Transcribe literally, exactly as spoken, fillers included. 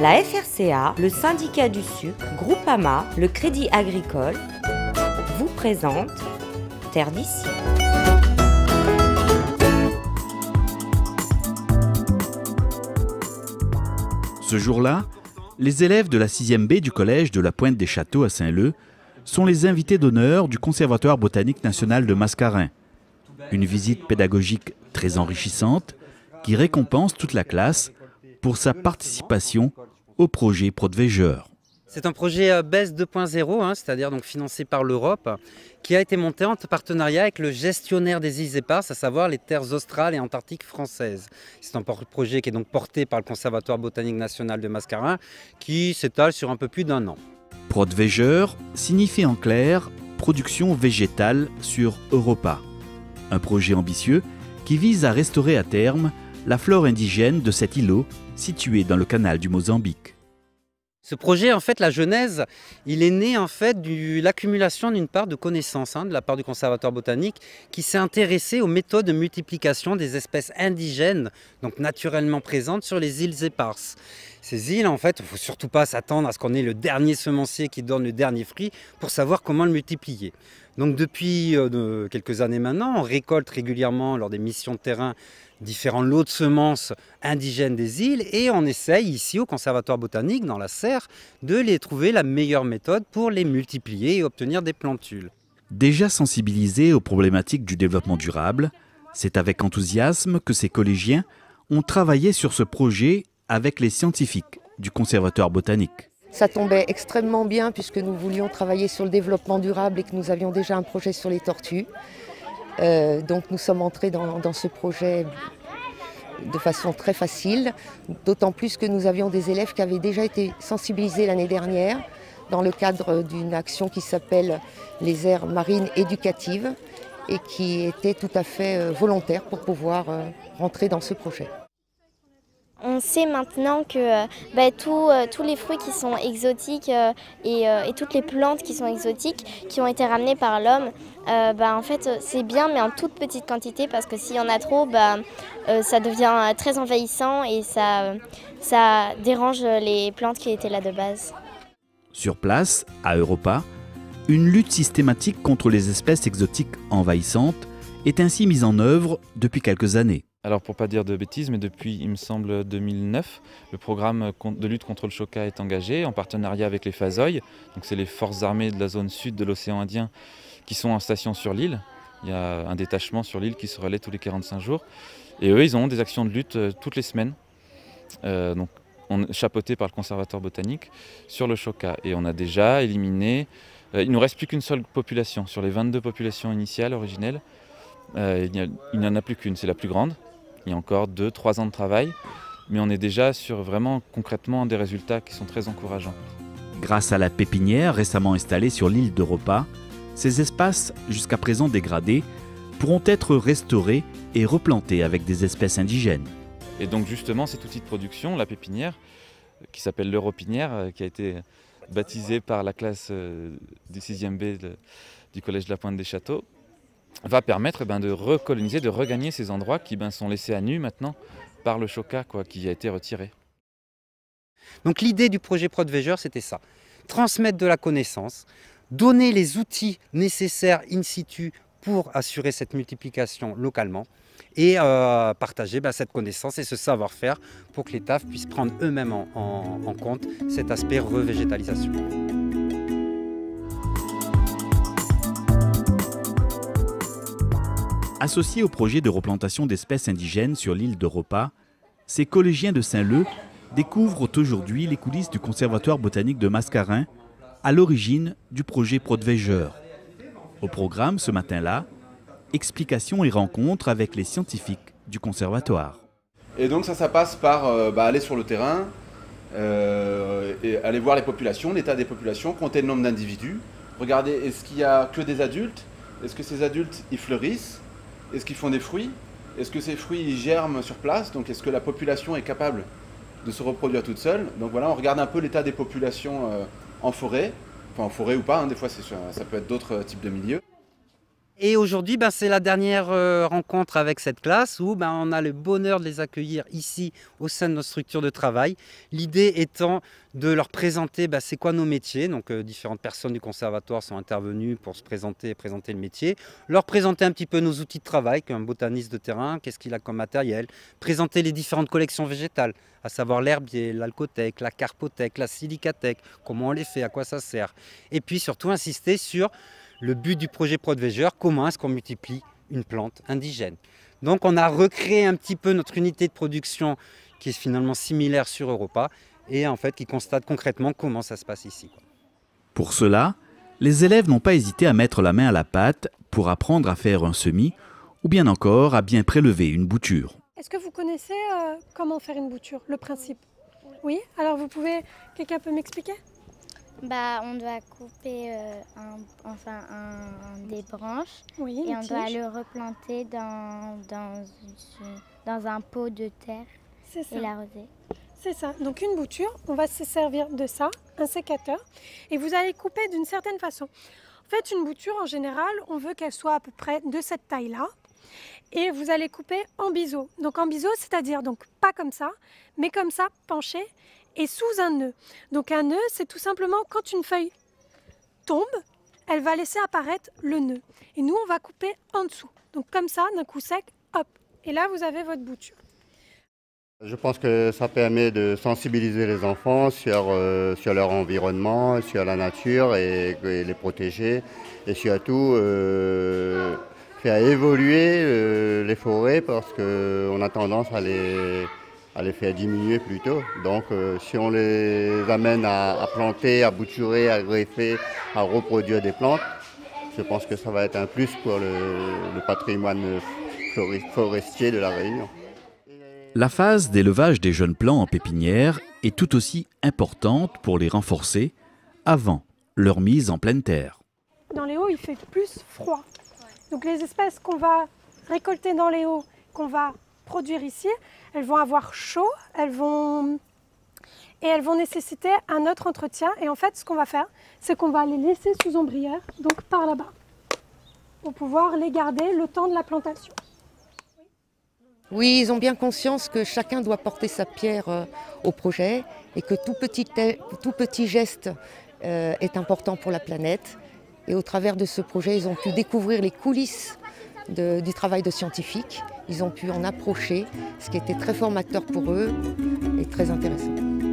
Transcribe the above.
La F R C A, le syndicat du sucre, Groupama, le Crédit Agricole vous présente Terre d'ici. Ce jour-là, les élèves de la sixième B du collège de la Pointe des Châteaux à Saint-Leu sont les invités d'honneur du Conservatoire botanique national de Mascarin. Une visite pédagogique très enrichissante qui récompense toute la classe pour sa participation au projet Prodveger. C'est un projet B E S deux point zéro, hein, c'est-à-dire donc financé par l'Europe, qui a été monté en partenariat avec le gestionnaire des îles éparses, à savoir les terres australes et antarctiques françaises. C'est un projet qui est donc porté par le Conservatoire botanique national de Mascarin, qui s'étale sur un peu plus d'un an. Prodveger signifie en clair production végétale sur Europa. Un projet ambitieux qui vise à restaurer à terme la flore indigène de cet îlot situé dans le canal du Mozambique. Ce projet, en fait, la genèse, il est né en fait de l'accumulation d'une part de connaissances hein, de la part du Conservatoire botanique qui s'est intéressé aux méthodes de multiplication des espèces indigènes, donc naturellement présentes sur les îles éparses. Ces îles, en fait, il ne faut surtout pas s'attendre à ce qu'on ait le dernier semencier qui donne le dernier fruit pour savoir comment le multiplier. Donc depuis euh, quelques années maintenant, on récolte régulièrement lors des missions de terrain différents lots de semences indigènes des îles et on essaye ici au Conservatoire botanique, dans la serre, de les trouver la meilleure méthode pour les multiplier et obtenir des plantules. Déjà sensibilisés aux problématiques du développement durable, c'est avec enthousiasme que ces collégiens ont travaillé sur ce projet avec les scientifiques du Conservatoire botanique. Ça tombait extrêmement bien puisque nous voulions travailler sur le développement durable et que nous avions déjà un projet sur les tortues. Euh, donc nous sommes entrés dans, dans ce projet de façon très facile, d'autant plus que nous avions des élèves qui avaient déjà été sensibilisés l'année dernière dans le cadre d'une action qui s'appelle les aires marines éducatives et qui étaient tout à fait volontaires pour pouvoir rentrer dans ce projet. On sait maintenant que euh, bah, tout, euh, tous les fruits qui sont exotiques euh, et, euh, et toutes les plantes qui sont exotiques, qui ont été ramenées par l'homme, euh, bah, en fait c'est bien mais en toute petite quantité parce que s'il y en a trop, bah, euh, ça devient très envahissant et ça, ça dérange les plantes qui étaient là de base. Sur place, à Europa, une lutte systématique contre les espèces exotiques envahissantes est ainsi mise en œuvre depuis quelques années. Alors pour ne pas dire de bêtises, mais depuis, il me semble, deux mille neuf, le programme de lutte contre le choca est engagé en partenariat avec les FASOI. Donc c'est les forces armées de la zone sud de l'océan Indien qui sont en station sur l'île. Il y a un détachement sur l'île qui se relaie tous les quarante-cinq jours. Et eux, ils ont des actions de lutte euh, toutes les semaines, euh, donc on est chapeauté par le Conservatoire botanique sur le choca. Et on a déjà éliminé, euh, il ne nous reste plus qu'une seule population. Sur les vingt-deux populations initiales, originelles, euh, il n'y en a plus qu'une, c'est la plus grande. Il y a encore deux trois ans de travail, mais on est déjà sur vraiment concrètement des résultats qui sont très encourageants. Grâce à la pépinière récemment installée sur l'île d'Europa, ces espaces, jusqu'à présent dégradés, pourront être restaurés et replantés avec des espèces indigènes. Et donc justement cet outil de production, la pépinière, qui s'appelle l'Europinière, qui a été baptisée par la classe du sixième B de, du collège de la Pointe des Châteaux, va permettre eh ben, de recoloniser, de regagner ces endroits qui ben, sont laissés à nu maintenant par le choca quoi, qui a été retiré. Donc l'idée du projet Prodveger, c'était ça. Transmettre de la connaissance, donner les outils nécessaires in situ pour assurer cette multiplication localement et euh, partager ben, cette connaissance et ce savoir-faire pour que les T A F puissent prendre eux-mêmes en, en, en compte cet aspect revégétalisation. Associés au projet de replantation d'espèces indigènes sur l'île d'Europa, ces collégiens de Saint-Leu découvrent aujourd'hui les coulisses du Conservatoire botanique de Mascarin, à l'origine du projet Prodveger. Au programme ce matin-là, explications et rencontres avec les scientifiques du conservatoire. Et donc ça, ça passe par euh, bah, aller sur le terrain, euh, et aller voir les populations, l'état des populations, compter le nombre d'individus, regarder est-ce qu'il n'y a que des adultes, est-ce que ces adultes ils fleurissent, est-ce qu'ils font des fruits, est-ce que ces fruits ils germent sur place, donc est-ce que la population est capable de se reproduire toute seule. Donc voilà, on regarde un peu l'état des populations euh, en forêt, enfin en forêt ou pas, hein, des fois ça peut être d'autres types de milieux. Et aujourd'hui, ben, c'est la dernière euh, rencontre avec cette classe où ben, on a le bonheur de les accueillir ici au sein de notre structure de travail. L'idée étant de leur présenter ben, c'est quoi nos métiers. Donc euh, différentes personnes du conservatoire sont intervenues pour se présenter et présenter le métier. Leur présenter un petit peu nos outils de travail, qu'un botaniste de terrain, qu'est-ce qu'il a comme matériel. Présenter les différentes collections végétales, à savoir l'herbier, l'alcothèque, la carpothèque, la silicathèque, comment on les fait, à quoi ça sert. Et puis surtout insister sur le but du projet ProdVégeur, comment est-ce qu'on multiplie une plante indigène. Donc on a recréé un petit peu notre unité de production qui est finalement similaire sur Europa et en fait qui constate concrètement comment ça se passe ici. Pour cela, les élèves n'ont pas hésité à mettre la main à la pâte pour apprendre à faire un semis ou bien encore à bien prélever une bouture. Est-ce que vous connaissez euh, comment faire une bouture, le principe? Oui. Alors vous pouvez, quelqu'un peut m'expliquer? Bah, on doit couper euh, un, enfin, un, des branches oui, et on tige. doit le replanter dans, dans, dans un pot de terre et l'arroser. C'est ça. Donc une bouture, on va se servir de ça, un sécateur, et vous allez couper d'une certaine façon. En fait, une bouture, en général, on veut qu'elle soit à peu près de cette taille-là. Et vous allez couper en biseau. Donc en biseau, c'est-à-dire donc pas comme ça, mais comme ça, penché, et sous un nœud. Donc un nœud, c'est tout simplement quand une feuille tombe, elle va laisser apparaître le nœud. Et nous, on va couper en dessous. Donc comme ça, d'un coup sec, hop. Et là, vous avez votre bouture. Je pense que ça permet de sensibiliser les enfants sur, euh, sur leur environnement, sur la nature et, et les protéger. Et surtout, euh, faire évoluer euh, les forêts parce qu'on a tendance à les... à les faire diminuer plutôt. Donc euh, si on les amène à, à planter, à bouturer, à greffer, à reproduire des plantes, je pense que ça va être un plus pour le, le patrimoine forestier de la Réunion. La phase d'élevage des jeunes plants en pépinière est tout aussi importante pour les renforcer avant leur mise en pleine terre. Dans les hauts, il fait plus froid. Donc les espèces qu'on va récolter dans les hauts, qu'on va produire ici, elles vont avoir chaud, elles vont... et elles vont nécessiter un autre entretien. Et en fait, ce qu'on va faire, c'est qu'on va les laisser sous ombrière, donc par là-bas, pour pouvoir les garder le temps de la plantation. Oui, ils ont bien conscience que chacun doit porter sa pierre euh, au projet et que tout petit, tout petit geste euh, est important pour la planète. Et au travers de ce projet, ils ont pu découvrir les coulisses de, du travail de scientifiques. Ils ont pu en approcher, ce qui était très formateur pour eux et très intéressant.